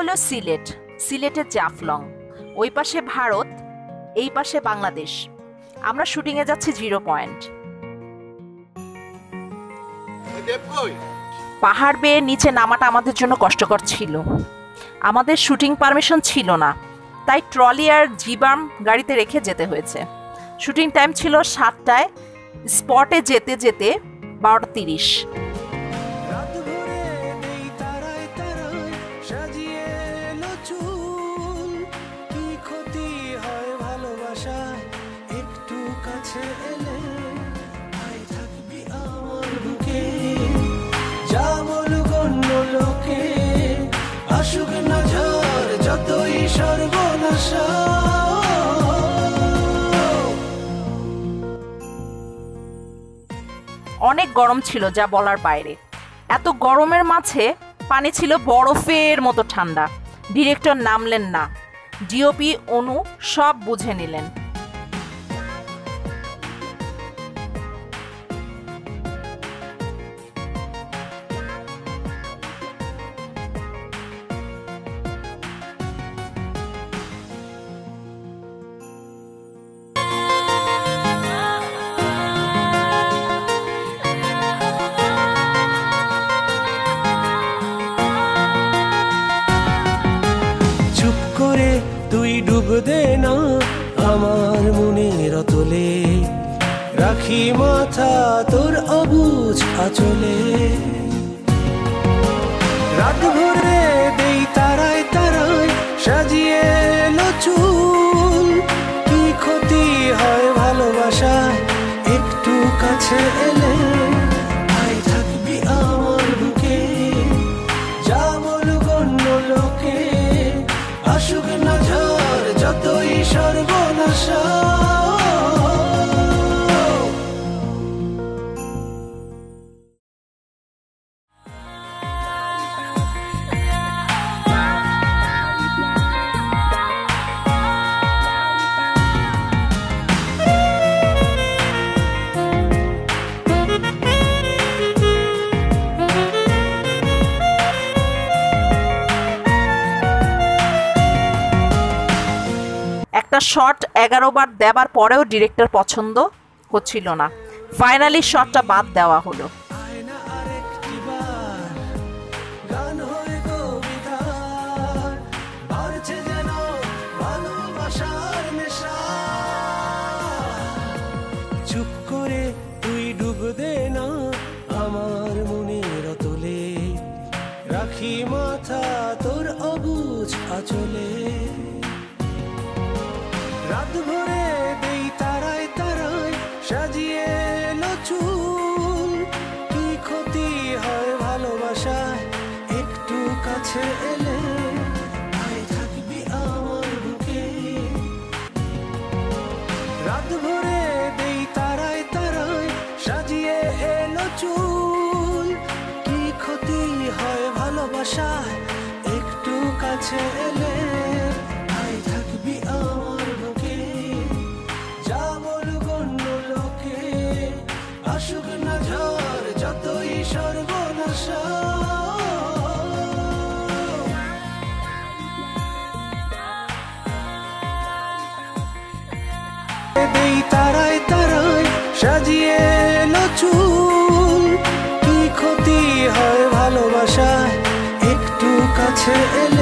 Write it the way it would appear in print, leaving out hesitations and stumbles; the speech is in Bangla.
হলো সিলেট, সিলেটের জাফলং। ওই পাশে ভারত, এই পাশে বাংলাদেশ। আমরা শুটিংয়ে যাচ্ছি 0 পয়েন্ট। পাহাড় বেয়ে নিচে নামাটা আমাদের জন্য কষ্টকর ছিল। আমাদের শুটিং পারমিশন ছিল না, তাই ট্রলি আর জিবাম গাড়িতে রেখে যেতে হয়েছে। শুটিং টাইম ছিল 7টায়, স্পটে যেতে যেতে 12:30। অনেক গরম ছিল, যা বলার বাইরে। এত গরমের মাঝে পানি ছিল বরফের মতো ঠান্ডা। ডিরেক্টর নামলেন না, ডিওপি অনু সব বুঝে নিলেন। তুই ডুব দে না আমার মনের অতলে, রাখি মাথা তোর অবুঝ আঁচলে। রাত ভরে দেই তারায় তারায় সাজিয়ে এলো চুল, কি ক্ষতি হয় ভালোবাসায় একটু কাছে এলে। আয় থাকবি আমার বুকে, যা বলুক অন্য লোকে, আসুক না ঝড় যতই সর্বনাশা। একটা শট 11 বার দেবার পরেও ডিরেক্টর পছন্দ হচ্ছিল না। ফাইনালি শটটা বাদ দেওয়া হলো। চুপ করে তুই ডুব দে না আমার মনের অতলে, রাখি মাথা তোর অবুঝ আঁচলে। রাত ভরে দেই তারায় তারায় সাজিয়ে এলো চুল, কি ক্ষতি হয় ভালোবাসায় একটু কাছে এলে। আয় থাকবি আমার বুকে, রাত ভরে দেই তারায় তারায় সাজিয়ে এলো চুল, কি ক্ষতি হয় ভালোবাসায় একটু কাছে এলে। আয় থাকবি আমার বুকে, যা বলুক অন্য লোকে, আসুক না ঝড় যতই সর্বনাশা। দেই তারায় তারায় সাজিয়ে এলো চুল, কি ক্ষতি হয় ভালোবাসায় একটু কাছে এলে।